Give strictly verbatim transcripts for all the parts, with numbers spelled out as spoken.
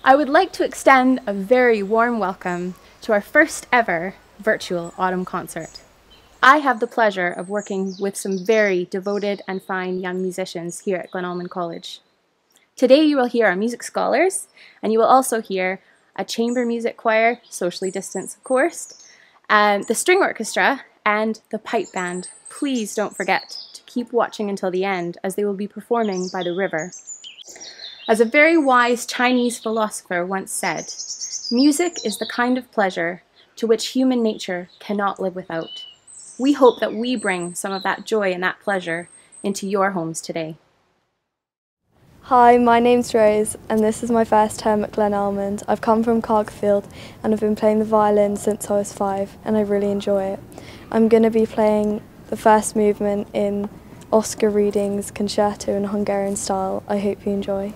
I would like to extend a very warm welcome to our first ever virtual autumn concert. I have the pleasure of working with some very devoted and fine young musicians here at Glenalmond College. Today you will hear our music scholars, and you will also hear a chamber music choir, socially distanced of course, and the string orchestra and the pipe band. Please don't forget to keep watching until the end, as they will be performing by the river. As a very wise Chinese philosopher once said, music is the kind of pleasure to which human nature cannot live without. We hope that we bring some of that joy and that pleasure into your homes today. Hi, my name's Rose and this is my first term at Glenalmond. I've come from Cargfield and I've been playing the violin since I was five and I really enjoy it. I'm going to be playing the first movement in Oscar Reading's concerto in Hungarian style. I hope you enjoy.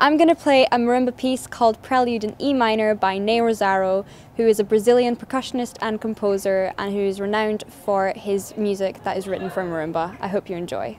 I'm going to play a marimba piece called Prelude in E minor by Ney Rosaro, who is a Brazilian percussionist and composer and who is renowned for his music that is written for marimba. I hope you enjoy.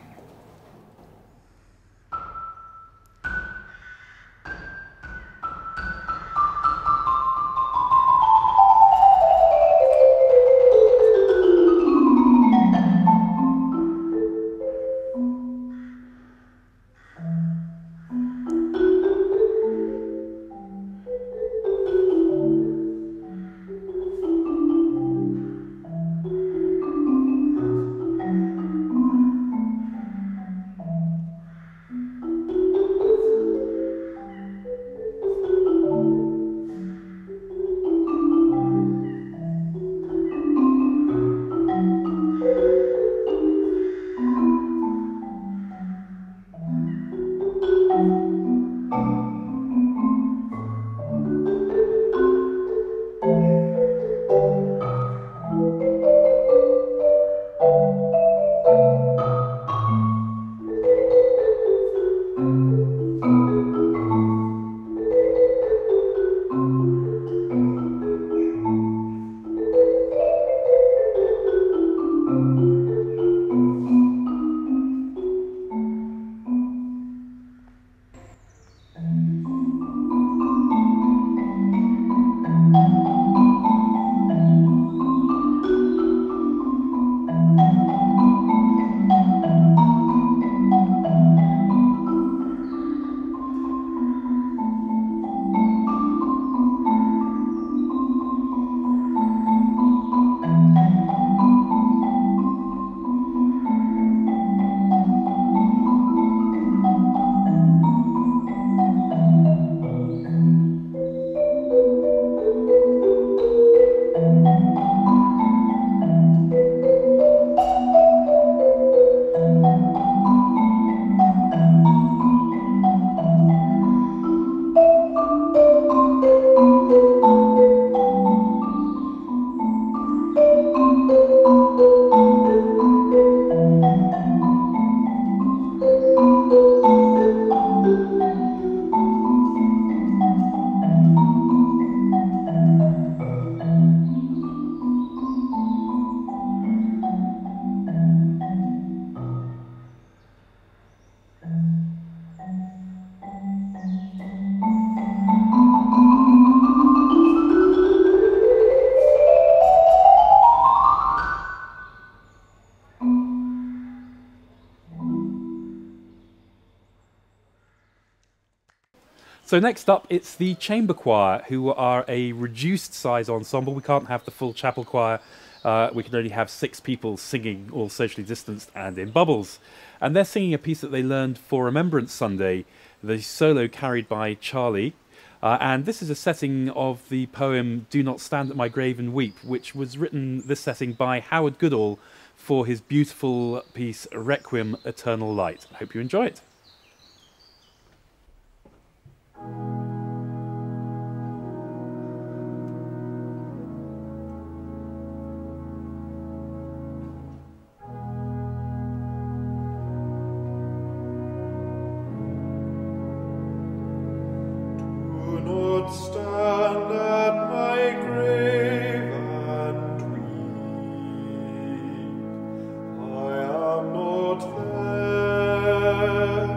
So next up, it's the chamber choir, who are a reduced size ensemble. We can't have the full chapel choir. Uh, we can only have six people singing, all socially distanced and in bubbles. And they're singing a piece that they learned for Remembrance Sunday, the solo carried by Charlie. Uh, and this is a setting of the poem Do Not Stand at My Grave and Weep, which was written, this setting, by Howard Goodall for his beautiful piece Requiem Eternal Light. I hope you enjoy it. Stand at my grave and weep. I am not there.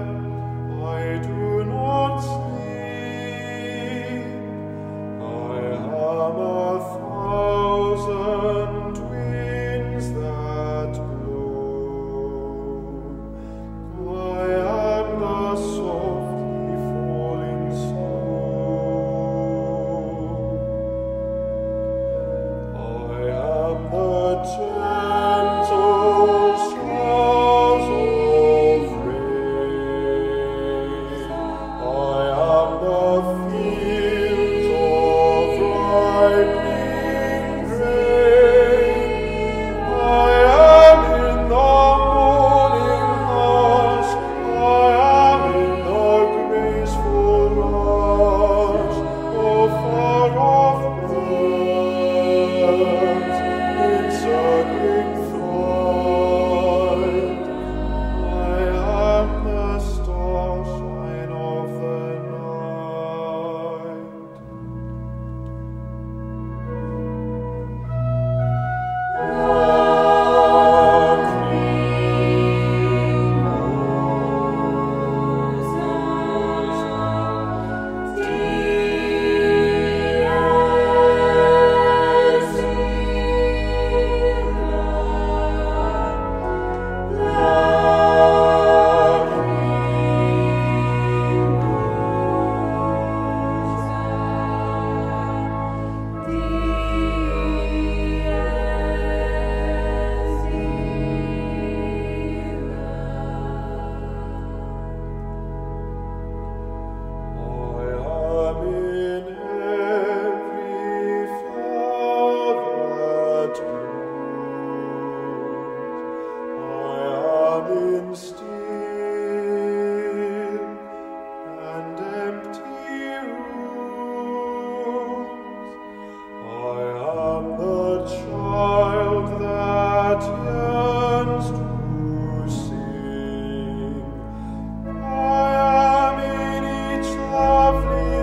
still and empty rooms. I am the child that yearns to sing. I am in each lovely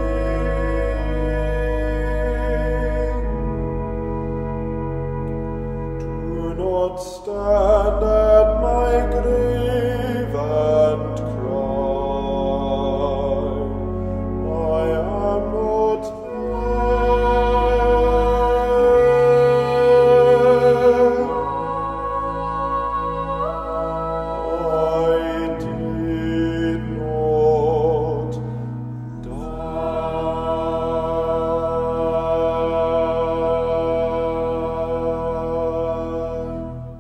thing. Do not stand at my grave and cry. I am not there. I did not die.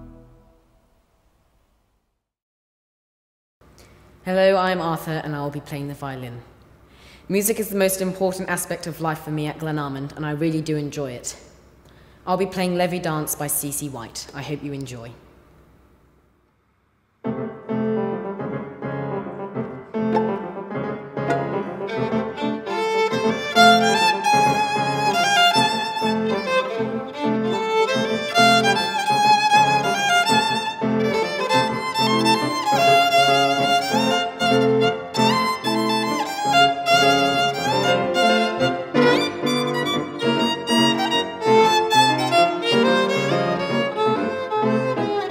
Hello, I'm Arthur and I will be playing the violin. Music is the most important aspect of life for me at Glenalmond and I really do enjoy it. I'll be playing Levy Dance by C C White. I hope you enjoy. I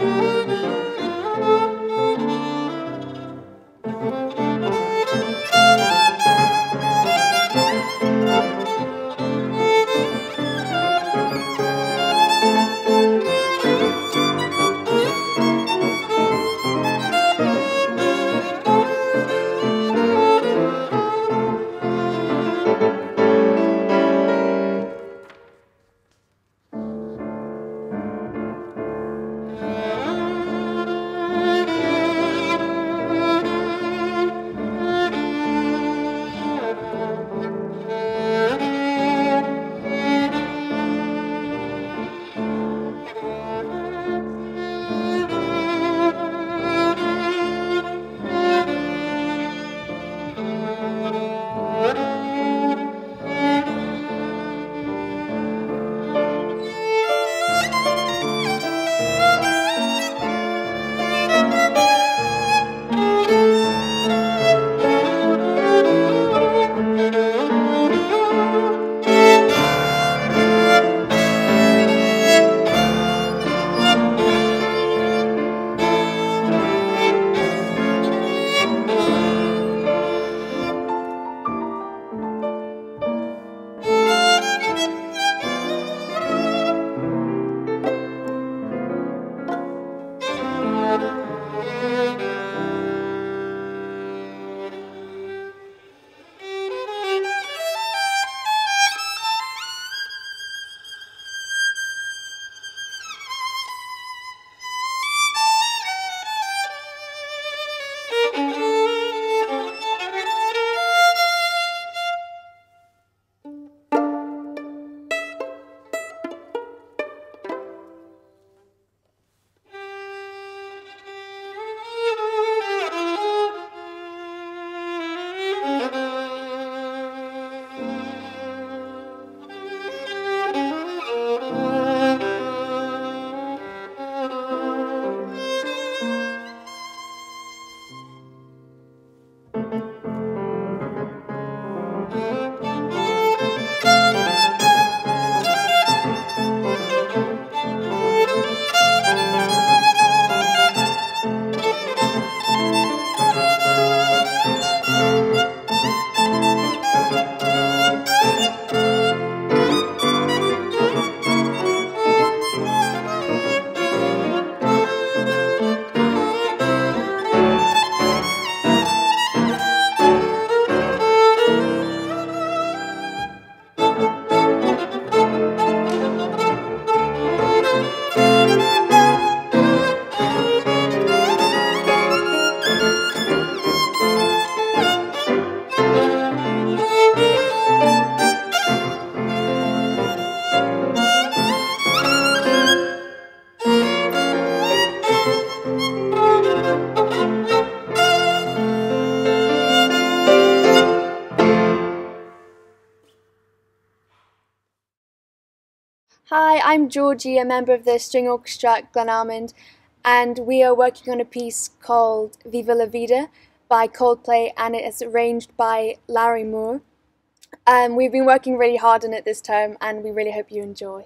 Hi, I'm Georgie, a member of the String Orchestra at Glenalmond, and we are working on a piece called Viva la Vida by Coldplay, and it is arranged by Larry Moore. Um, we've been working really hard on it this term, and we really hope you enjoy.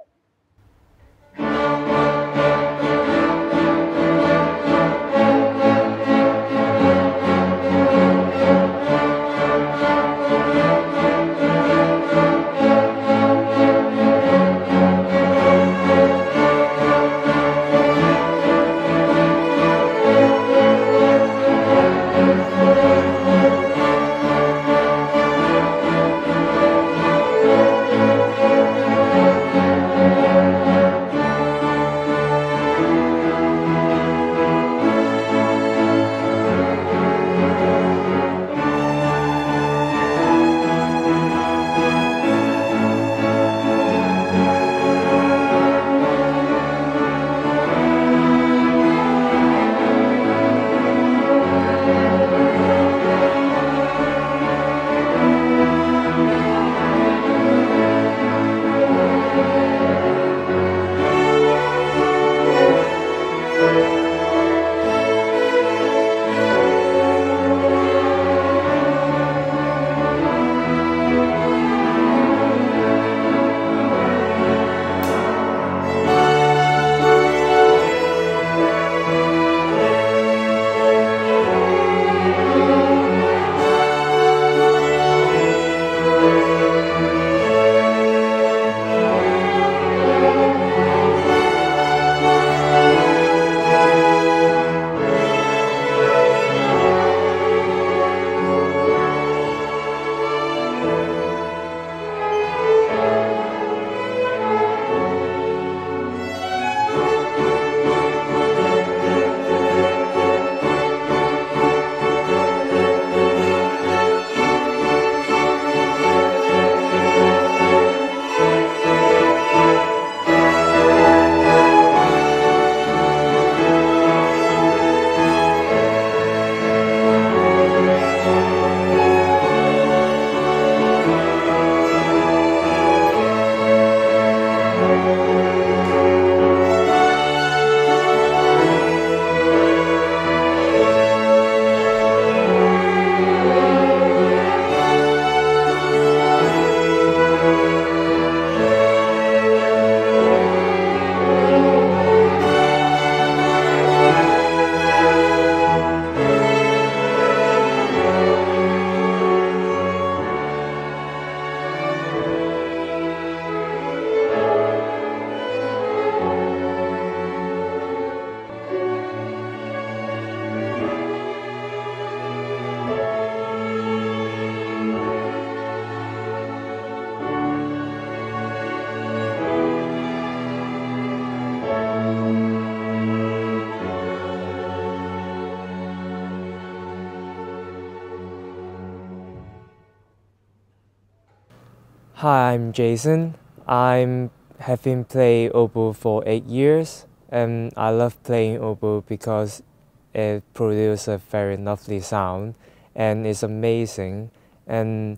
Hi, I'm Jason. I have been playing oboe for eight years, and I love playing oboe because it produces a very lovely sound and it's amazing. And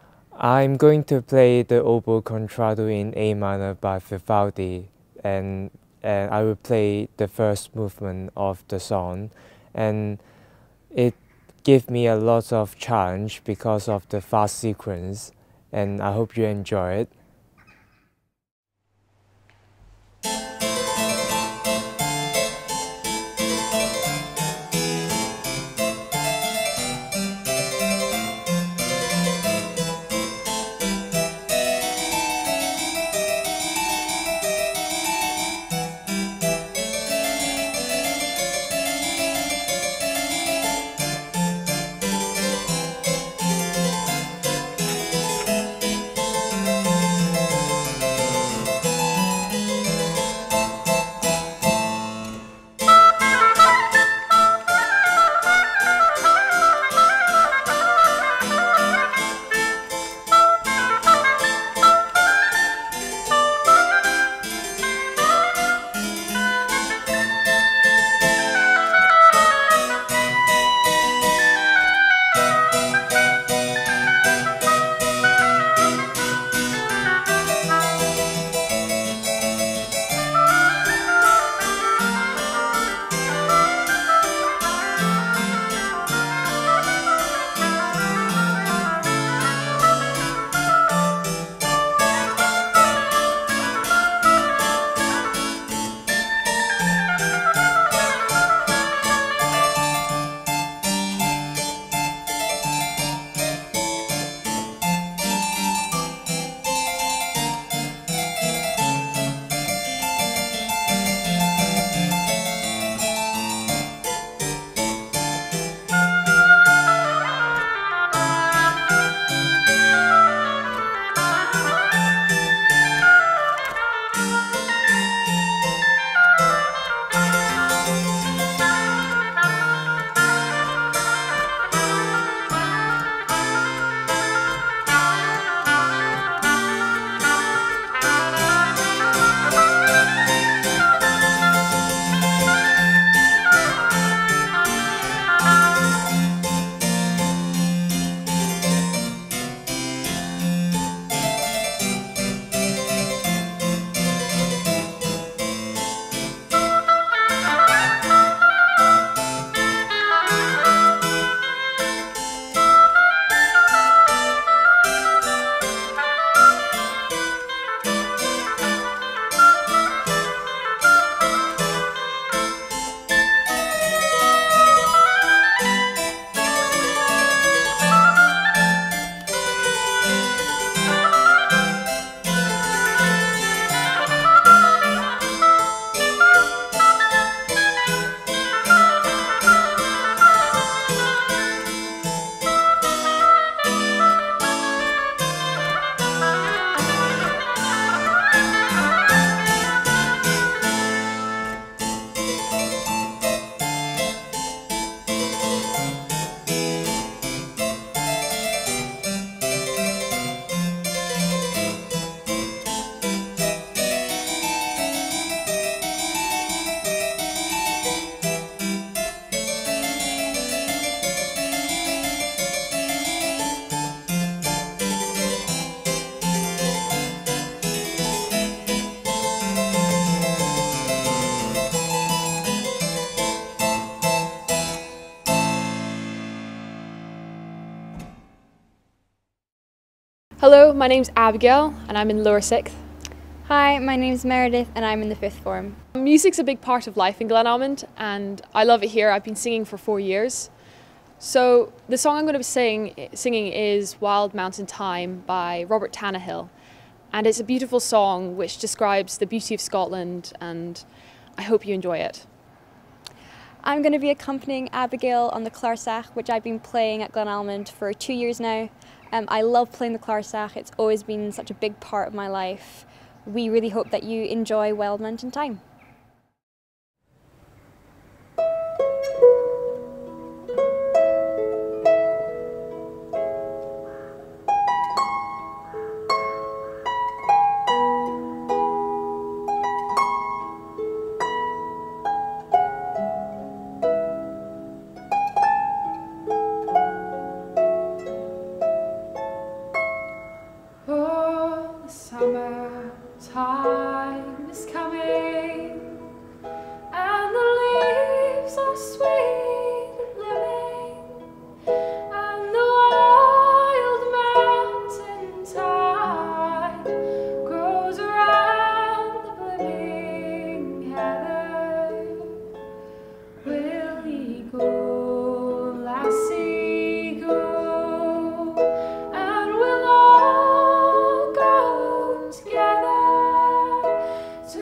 I'm going to play the oboe concerto in A minor by Vivaldi, and, and I will play the first movement of the song, and it gives me a lot of challenge because of the fast sequence, and I hope you enjoy it. Hello, my name's Abigail and I'm in lower sixth. Hi, my name's Meredith and I'm in the fifth form. Music's a big part of life in Glenalmond and I love it here. I've been singing for four years. So the song I'm going to be sing, singing is Wild Mountain Thyme by Robert Tannahill. And it's a beautiful song which describes the beauty of Scotland, and I hope you enjoy it. I'm going to be accompanying Abigail on the clarsach, which I've been playing at Glenalmond for two years now. Um, I love playing the clarsach. It's always been such a big part of my life. We really hope that you enjoy Wild Mountain Thyme. Summertime is coming, and the leaves are sweet and blooming, and the wild mountain thyme grows around the blooming heather. Will ye go, lassie, go? And we'll all go together to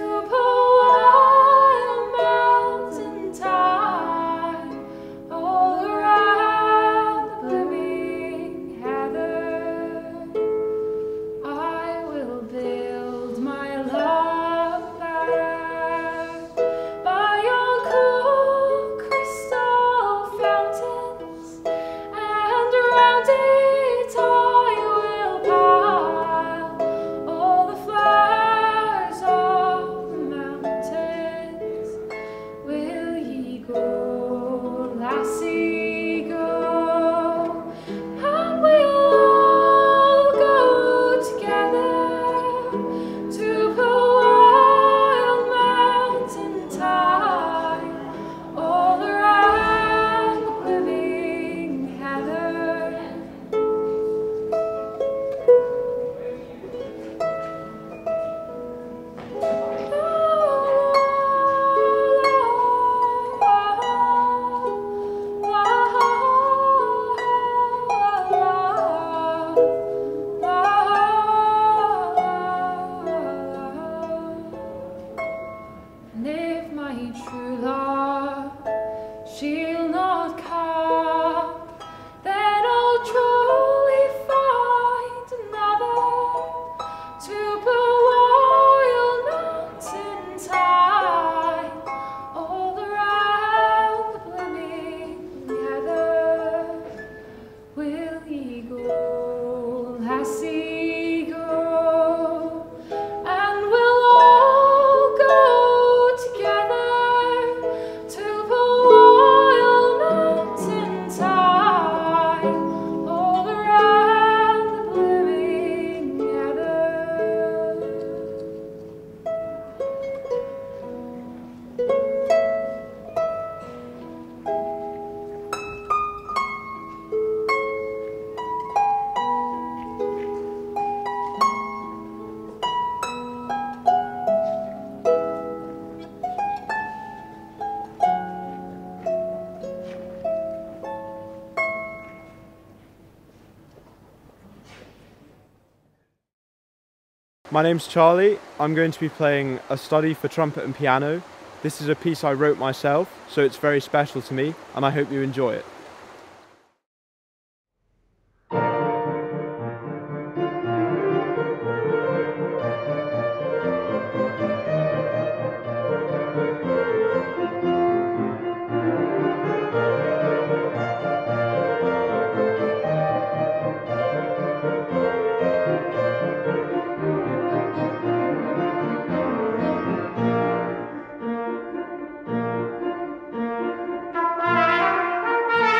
Wild Mountain Thyme, all around the blooming heather. I will build my love back by your cool crystal fountains, and around it I will pile all the flowers of the mountains. Will ye go, lassie, go? And we'll all go together to Wild Mountain Thyme, all around the blooming heather. And if my true love she'll not come, then I'll truly find another to Wild Mountain Thyme, all around the blooming heather. Will ye go, lassie, go? And we'll all go together to Wild Mountain Thyme, all around the blooming heather. My name's Charlie. I'm going to be playing a study for trumpet and piano. This is a piece I wrote myself, so it's very special to me, and I hope you enjoy it. Thank you.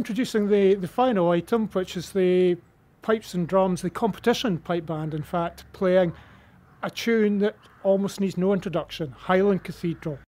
introducing the, the final item, which is the pipes and drums, the competition pipe band, in fact, playing a tune that almost needs no introduction, Highland Cathedral.